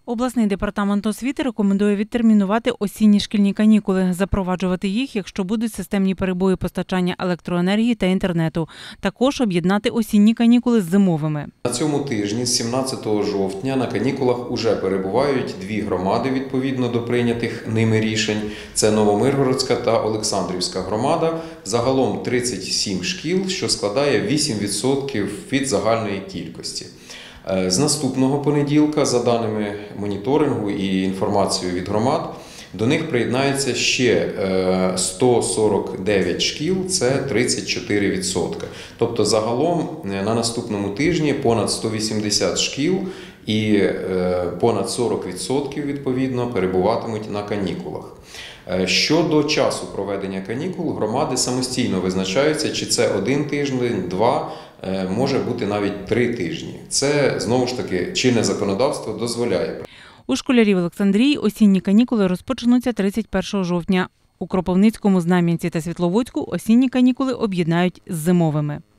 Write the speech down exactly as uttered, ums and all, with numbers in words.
Обласний департамент освіти рекомендує відтермінувати осінні шкільні канікули, запроваджувати їх, якщо будуть системні перебої постачання електроенергії та інтернету. Також об'єднати осінні канікули з зимовими. На цьому тижні, з сімнадцятого жовтня, на канікулах уже перебувають дві громади відповідно до прийнятих ними рішень. Це Новомиргородська та Олександрівська громада. Загалом тридцять сім шкіл, що складає вісім відсотків від загальної кількості. З наступного понеділка, за даними моніторингу і інформацією від громад, до них приєднається ще сто сорок дев'ять шкіл, це тридцять чотири відсотки. Тобто загалом на наступному тижні понад сто вісімдесят шкіл і понад сорок відсотків відповідно перебуватимуть на канікулах. Щодо часу проведення канікул, громади самостійно визначаються, чи це один тиждень, два, може бути навіть три тижні. Це, знову ж таки, чинне законодавство дозволяє. У школярів Олександрії осінні канікули розпочнуться тридцять першого жовтня. У Кропивницькому, Знам'янці та Світловодську осінні канікули об'єднають з зимовими.